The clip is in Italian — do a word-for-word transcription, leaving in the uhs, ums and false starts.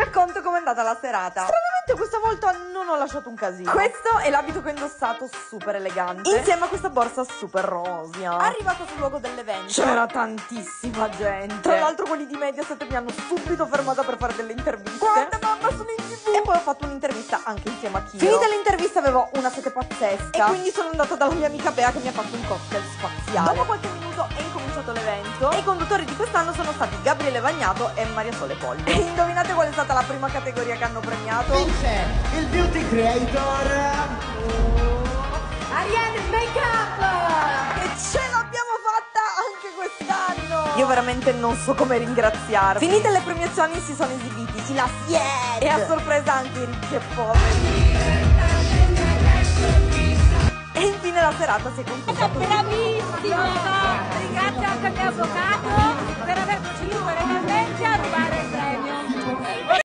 racconto com'è andata la serata. Stranamente questa volta non ho lasciato un casino. Questo è l'abito che ho indossato, super elegante, insieme a questa borsa super rosea. Arrivata sul luogo dell'evento c'era tantissima gente. Tra l'altro quelli di Mediaset mi hanno subito fermata per fare delle interviste. Guarda mamma, sono in tv. E poi ho fatto un'intervista anche insieme a Kiro. Finita l'intervista avevo una sete pazzesca e quindi sono andata dalla mia amica Bea che mi ha fatto un cocktail spaziale. Dopo qualche minuto è incominciato l'evento e i conduttori di quest'anno sono stati Gabriele Vagnato e Maria Sole Poglio. E indovinate qual è stata la prima categoria che hanno premiato? Vince il beauty creator Ariane Makeup! E ce l'abbiamo fatta anche quest'anno! Io veramente non so come ringraziarvi. Finite le premiazioni si sono esibiti i La Fiat e a sorpresa anche i ricchi e poveri. E infine la serata si è conclusa così. Bravissima! Ringrazio anche il mio avvocato per aver proceduto legalmente a rubare